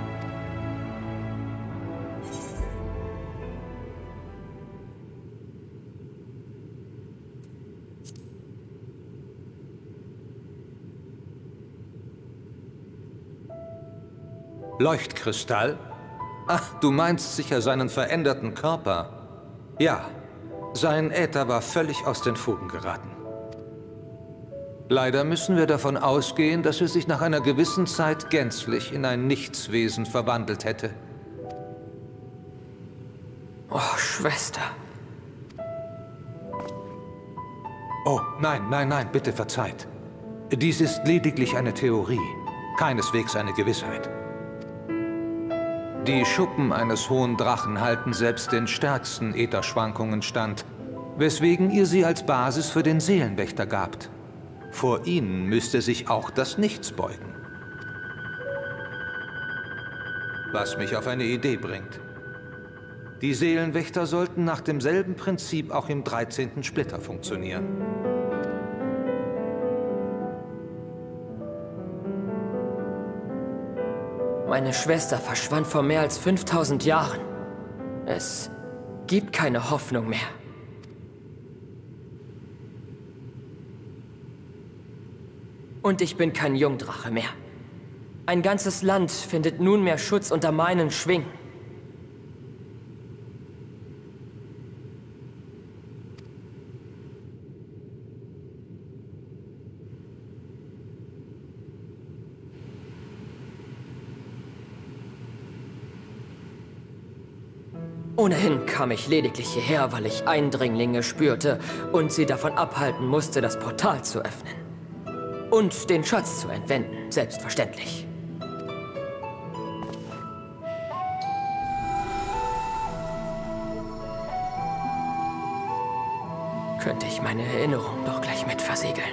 Leuchtkristall? Ach, du meinst sicher seinen veränderten Körper. Ja, sein Äther war völlig aus den Fugen geraten. Leider müssen wir davon ausgehen, dass er sich nach einer gewissen Zeit gänzlich in ein Nichtswesen verwandelt hätte. Oh, Schwester. Oh, nein, bitte verzeiht. Dies ist lediglich eine Theorie, keineswegs eine Gewissheit. Die Schuppen eines hohen Drachen halten selbst den stärksten Ätherschwankungen stand, weswegen ihr sie als Basis für den Seelenwächter gabt. Vor ihnen müsste sich auch das Nichts beugen. Was mich auf eine Idee bringt. Die Seelenwächter sollten nach demselben Prinzip auch im 13. Splitter funktionieren. Meine Schwester verschwand vor mehr als 5000 Jahren. Es gibt keine Hoffnung mehr. Und ich bin kein Jungdrache mehr. Ein ganzes Land findet nunmehr Schutz unter meinen Schwingen. Ohnehin kam ich lediglich hierher, weil ich Eindringlinge spürte und sie davon abhalten musste, das Portal zu öffnen. Und den Schatz zu entwenden, selbstverständlich. Könnte ich meine Erinnerung doch gleich mit versiegeln.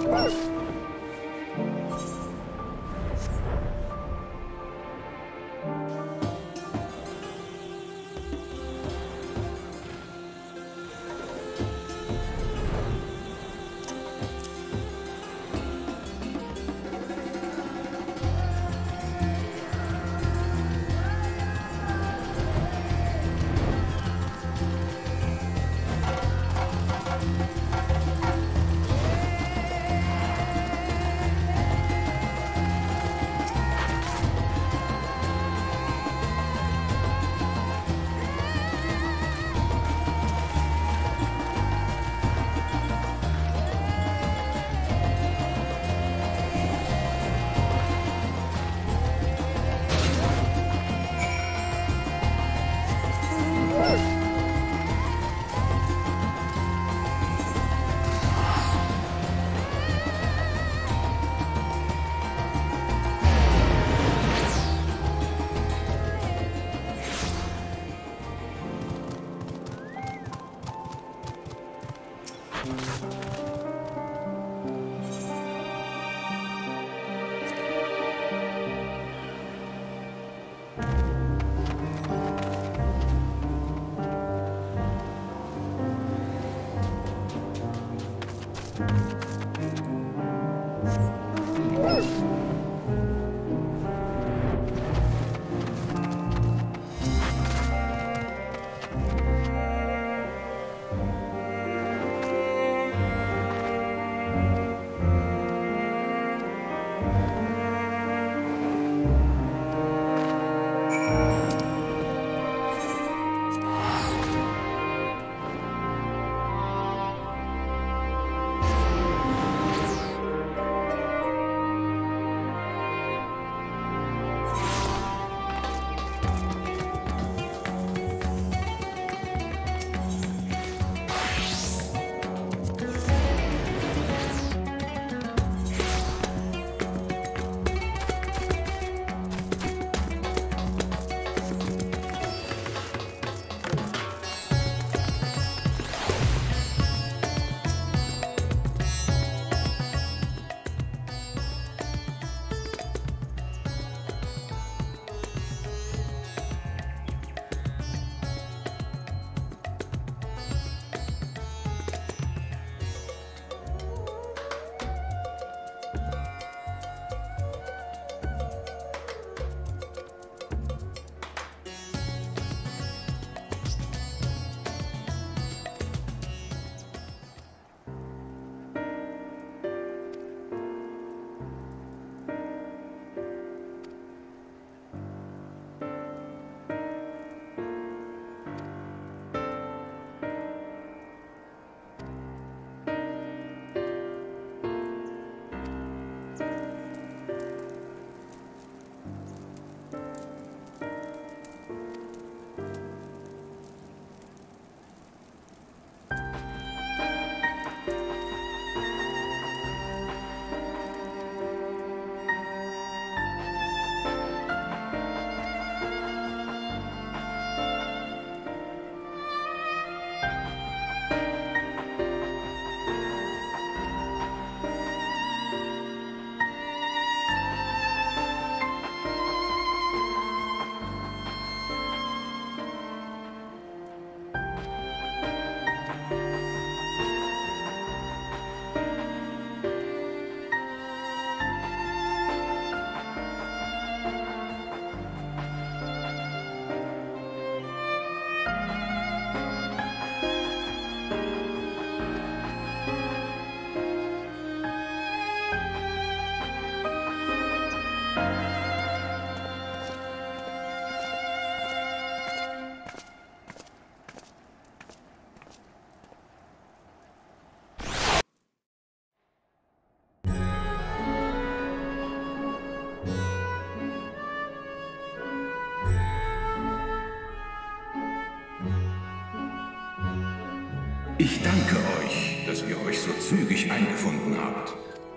Ich danke euch, dass ihr euch so zügig eingefunden habt.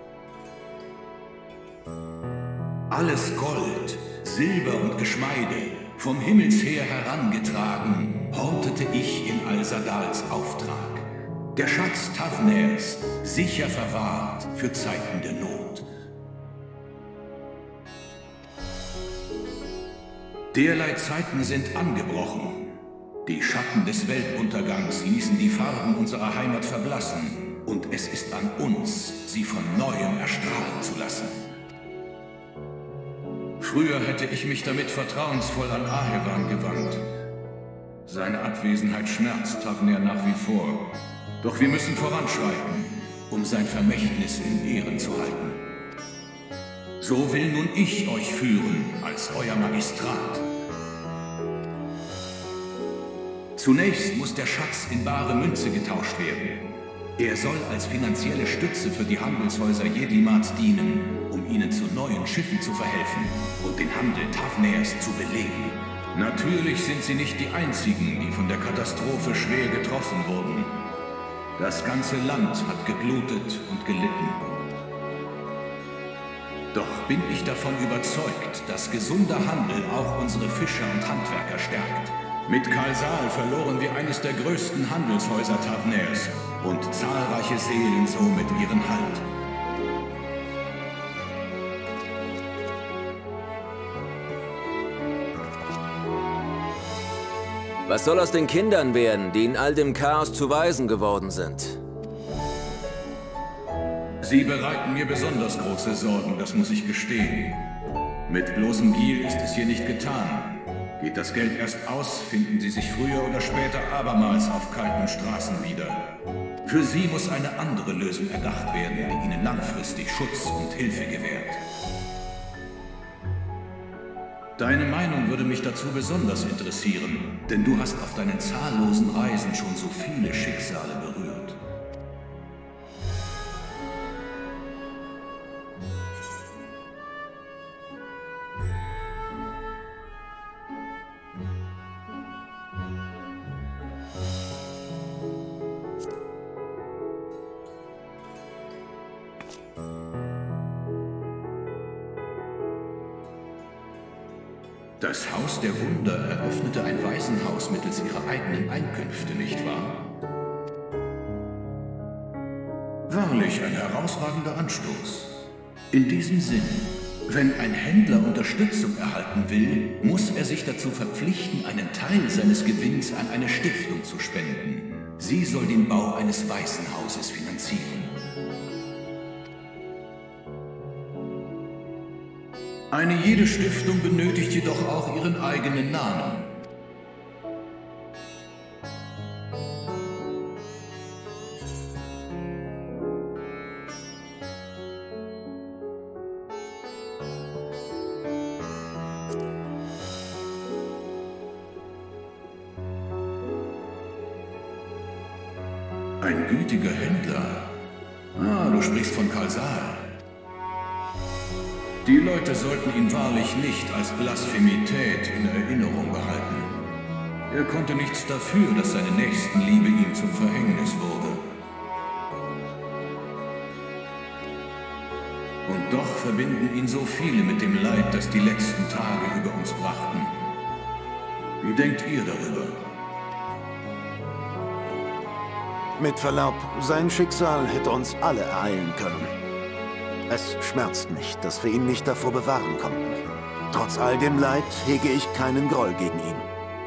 Alles Gold, Silber und Geschmeide, vom Himmelsheer herangetragen, hortete ich in Al-Sadals Auftrag. Der Schatz Tavners, sicher verwahrt für Zeiten der Not. Derlei Zeiten sind angebrochen. Die Schatten des Weltuntergangs ließen die Farben unserer Heimat verblassen. Und es ist an uns, sie von Neuem erstrahlen zu lassen. Früher hätte ich mich damit vertrauensvoll an Aheran gewandt. Seine Abwesenheit schmerzt Tavner nach wie vor. Doch wir müssen voranschreiten, um sein Vermächtnis in Ehren zu halten. So will nun ich euch führen als euer Magistrat. Zunächst muss der Schatz in bare Münze getauscht werden. Er soll als finanzielle Stütze für die Handelshäuser Jedimats dienen, um ihnen zu neuen Schiffen zu verhelfen und den Handel Tavners zu beleben. Natürlich sind sie nicht die einzigen, die von der Katastrophe schwer getroffen wurden. Das ganze Land hat geblutet und gelitten. Doch bin ich davon überzeugt, dass gesunder Handel auch unsere Fischer und Handwerker stärkt. Mit Khalsal verloren wir eines der größten Handelshäuser Tavners und zahlreiche Seelen somit ihren Halt. Was soll aus den Kindern werden, die in all dem Chaos zu Waisen geworden sind? Sie bereiten mir besonders große Sorgen, das muss ich gestehen. Mit bloßem Giel ist es hier nicht getan. Geht das Geld erst aus, finden Sie sich früher oder später abermals auf kalten Straßen wieder. Für Sie muss eine andere Lösung erdacht werden, die Ihnen langfristig Schutz und Hilfe gewährt. Deine Meinung würde mich dazu besonders interessieren, denn du hast auf deinen zahllosen Reisen schon so viele Schicksale berührt. Das Haus der Wunder eröffnete ein Waisenhaus mittels ihrer eigenen Einkünfte, nicht wahr? Wahrlich ein herausragender Anstoß. In diesem Sinn, wenn ein Händler Unterstützung erhalten will, muss er sich dazu verpflichten, einen Teil seines Gewinns an eine Stiftung zu spenden. Sie soll den Bau eines Waisenhauses finanzieren. Eine jede Stiftung benötigt jedoch auch ihren eigenen Namen. Ein gütiger Händler. Ah, du sprichst von Khalsal. Die Leute sollten ihn wahrlich nicht als Blasphemität in Erinnerung behalten. Er konnte nichts dafür, dass seine Nächstenliebe ihm zum Verhängnis wurde. Und doch verbinden ihn so viele mit dem Leid, das die letzten Tage über uns brachten. Wie denkt ihr darüber? Mit Verlaub, sein Schicksal hätte uns alle ereilen können. Es schmerzt mich, dass wir ihn nicht davor bewahren konnten. Trotz all dem Leid hege ich keinen Groll gegen ihn.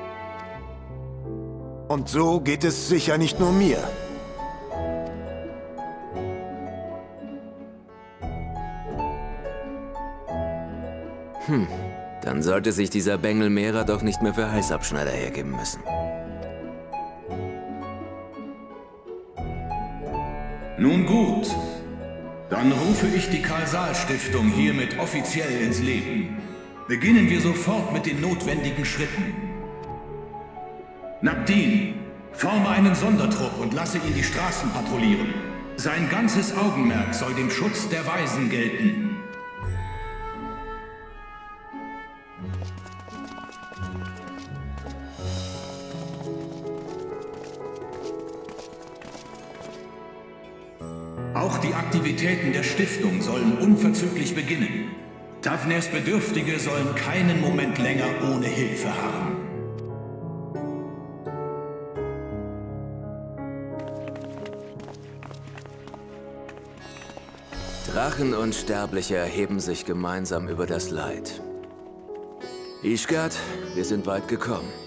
Und so geht es sicher nicht nur mir. Dann sollte sich dieser Bengel Mera doch nicht mehr für Heißabschneider hergeben müssen. Nun gut. Dann rufe ich die Khalsal-Stiftung hiermit offiziell ins Leben. Beginnen wir sofort mit den notwendigen Schritten. Nabdin, forme einen Sondertrupp und lasse ihn die Straßen patrouillieren. Sein ganzes Augenmerk soll dem Schutz der Waisen gelten. Auch die Aktivitäten der Stiftung sollen unverzüglich beginnen. Tavners Bedürftige sollen keinen Moment länger ohne Hilfe harren. ' Drachen und Sterbliche erheben sich gemeinsam über das Leid. Ishgard, wir sind weit gekommen.